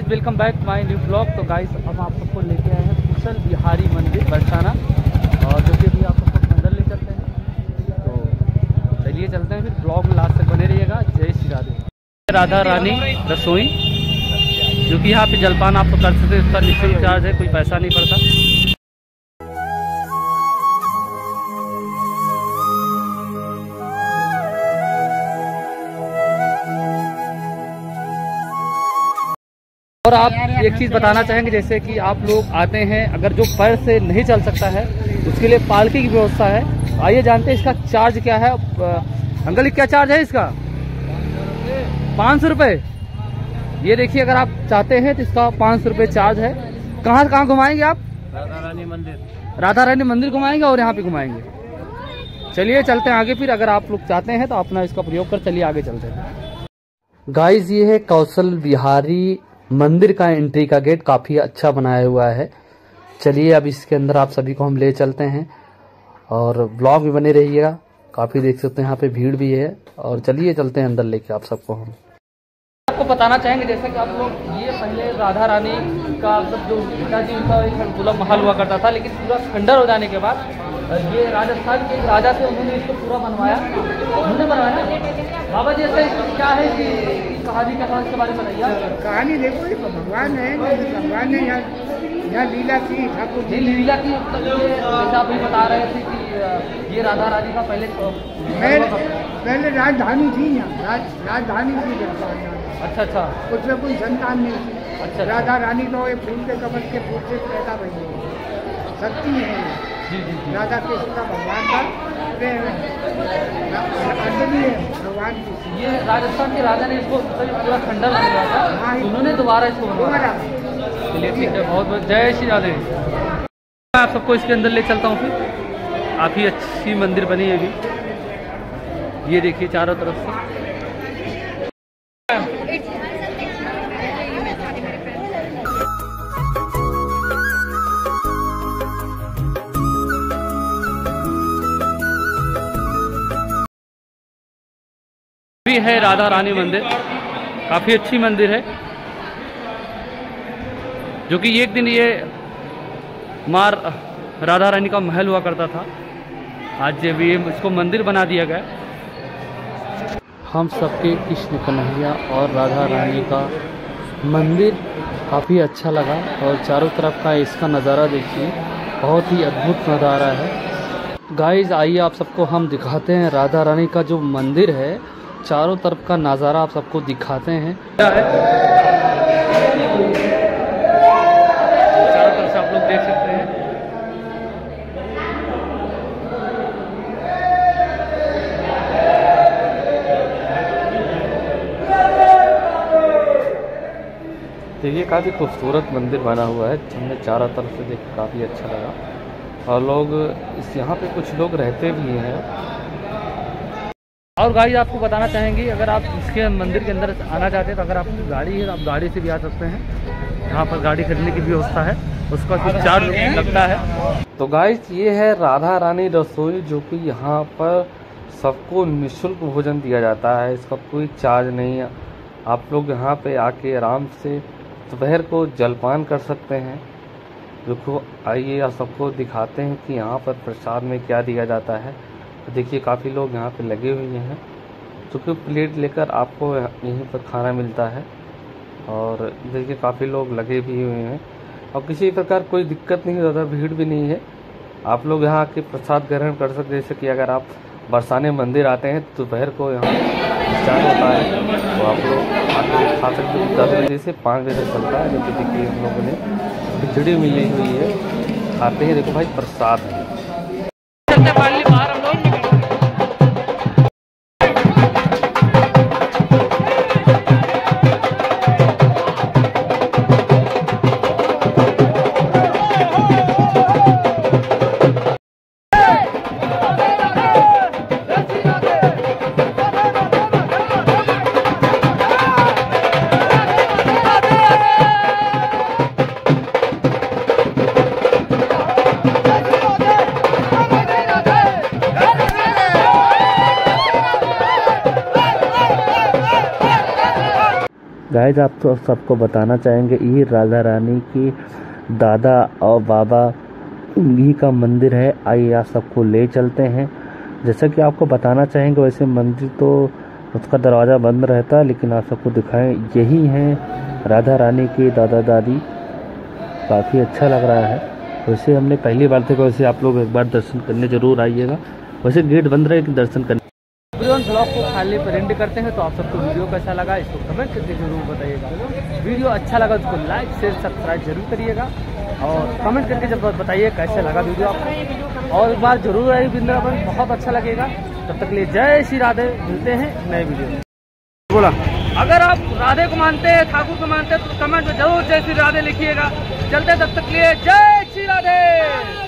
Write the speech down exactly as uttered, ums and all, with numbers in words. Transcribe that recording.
Welcome back my new blog. तो guys अब आप सबको लेके आए हैं कुशल बिहारी मंदिर बरसाना, और जो कि अभी आप सबको अंदर ले चलते हैं। तो चलिए चलते हैं, फिर ब्लॉग में लास्ट तक बने रहिएगा। जय श्री राधे। राधा रानी रसोई, जो कि यहाँ पे जलपान आप तो कर सकते हैं, उसका निःशुल्क चार्ज है, कोई पैसा नहीं पड़ता। और आप एक चीज़ बताना चाहेंगे, जैसे कि आप लोग आते हैं, अगर जो पैर से नहीं चल सकता है उसके लिए पालकी की व्यवस्था है। आइए जानते हैं इसका चार्ज क्या है। अंकल क्या चार्ज है इसका? पाँच सौ रुपये। ये देखिए, अगर आप चाहते हैं तो इसका पाँच सौ रुपये चार्ज है। कहाँ कहाँ घुमाएंगे आप? राधा रानी मंदिर। राधा रानी मंदिर घुमाएंगे और यहाँ पे घुमाएंगे। चलिए चलते हैं आगे। फिर अगर आप लोग चाहते हैं तो अपना इसका प्रयोग कर चलिए आगे चलते हैं। गाइस ये है कौशल बिहारी मंदिर का एंट्री का गेट, काफ़ी अच्छा बनाया हुआ है। चलिए अब इसके अंदर आप सभी को हम ले चलते हैं और ब्लॉग में बने रहिएगा। काफ़ी देख सकते हैं यहाँ पे भीड़ भी है, और चलिए चलते हैं अंदर लेके आप सबको। हम आपको बताना चाहेंगे, जैसे कि आप लोग, ये पहले राधा रानी का मतलब जो पिताजी उनका एक दुर्लभ महल हुआ करता था, लेकिन पूरा खंडर हो जाने के बाद ये राजस्थान के राजा थे, उन्होंने इसको पूरा बनवाया। उन्होंने बनवाया बाबा जी, ऐसा इसमें क्या है कि कहानी का इसके बारे में बताइए। कहानी देखो, ये भगवान है, भगवान ने यहाँ यहाँ लीला की, ठाकुर जी लीला की। मतलब ये जैसा आप भी बता रहे थे कि ये राधा रानी का पहले पहले, पहले राजधानी थी यहाँ, राज, राजधानी थी यहाँ। अच्छा अच्छा। उसमें कोई संतान नहीं थी। अच्छा। राधा रानी तो ये फूल के कमल के फूल से पैदा हुई है, शक्ति है जी जी जी। राधा कृष्ण का भगवान का प्रेम है, भगवान की। ये राजस्थान के राजा ने इसको पूरा खंडर बनवाया था, उन्होंने दोबारा इसको बनवाया। चलिए ठीक है, बहुत बहुत जय श्री राधे। आप सबको इसके अंदर ले चलता हूँ। फिर काफ़ी अच्छी मंदिर बनी है अभी, ये देखिए चारों तरफ से। भी है राधा रानी मंदिर, काफ़ी अच्छी मंदिर है, जो कि एक दिन ये मार राधा रानी का महल हुआ करता था। आज जब ये इसको मंदिर बना दिया गया। हम सबके कृष्ण कन्हैया और राधा रानी का मंदिर काफ़ी अच्छा लगा, और चारों तरफ का इसका नज़ारा देखिए, बहुत ही अद्भुत नज़ारा है। गाइस आइए आप सबको हम दिखाते हैं राधा रानी का जो मंदिर है, चारों तरफ का नज़ारा आप सबको दिखाते हैं। क्या है चारों तरफ से आप लोग देख सकते हैं। देखिए काफ़ी खूबसूरत मंदिर बना हुआ है, हमने चारों तरफ से देख काफ़ी अच्छा लगा। और लोग इस यहाँ पे कुछ लोग रहते भी हैं। और गाइस आपको बताना चाहेंगे, अगर आप इसके मंदिर के अंदर आना चाहते हैं तो अगर आपकी गाड़ी है तो आप गाड़ी से भी आ सकते हैं। यहाँ पर गाड़ी खरीदने की व्यवस्था है, उसका कुछ चार्ज लगता है। तो गाइस ये है राधा रानी रसोई, जो कि यहाँ पर सबको निःशुल्क भोजन दिया जाता है, इसका कोई चार्ज नहीं है। आप लोग यहाँ पे आके आराम से दोपहर को जलपान कर सकते हैं। देखो आइए आप सबको दिखाते हैं कि यहाँ पर प्रसाद में क्या दिया जाता है। तो देखिए काफ़ी लोग यहाँ पे लगे हुए हैं, क्योंकि प्लेट लेकर आपको यहीं पर खाना मिलता है। और देखिए काफ़ी लोग लगे भी हुए हैं, और किसी प्रकार कोई दिक्कत नहीं, ज़्यादा भीड़ भी नहीं है। आप लोग यहाँ आके प्रसाद ग्रहण कर सकते हैं। जैसे कि अगर आप बरसाने मंदिर आते हैं तो दोपहर को यहाँ स्टार्ट होता है, तो आप लोग आके खा सकते हैं। दस बजे से पाँच बजे तक चलता है। जो कि देखिए हम लोगों ने खिचड़ी मिली हुई है, खाते हैं। देखो भाई प्रसाद है। गाइस आप तो सबको बताना चाहेंगे ये राधा रानी की दादा और बाबा उन्हीं का मंदिर है। आइए आप सबको ले चलते हैं। जैसा कि आपको बताना चाहेंगे वैसे मंदिर तो उसका दरवाज़ा बंद रहता है, लेकिन आप सबको दिखाएं यही हैं राधा रानी के दादा दादी। काफ़ी अच्छा लग रहा है। वैसे हमने पहली बार देखा, वैसे आप लोग एक बार दर्शन करने जरूर आइएगा। वैसे गेट बंद रहे कि दर्शन करने। ब्लॉग को खाली पर एंड करते हैं, तो आप सबको वीडियो कैसा लगा इसको कमेंट करके जरूर बताइएगा। वीडियो अच्छा लगा तो लाइक शेयर सब्सक्राइब जरूर करिएगा और कमेंट करके जब बताइए कैसे लगा वीडियो आपको। और एक बार जरूर आइए वृंदावन, बहुत अच्छा लगेगा। तब तक के लिए जय श्री राधे, मिलते हैं नए वीडियो में। बोला अगर आप राधे को मानते हैं, ठाकुर को मानते हैं तो कमेंट में जरूर जय श्री राधे लिखिएगा। चलते तब तक के लिए जय श्री राधे।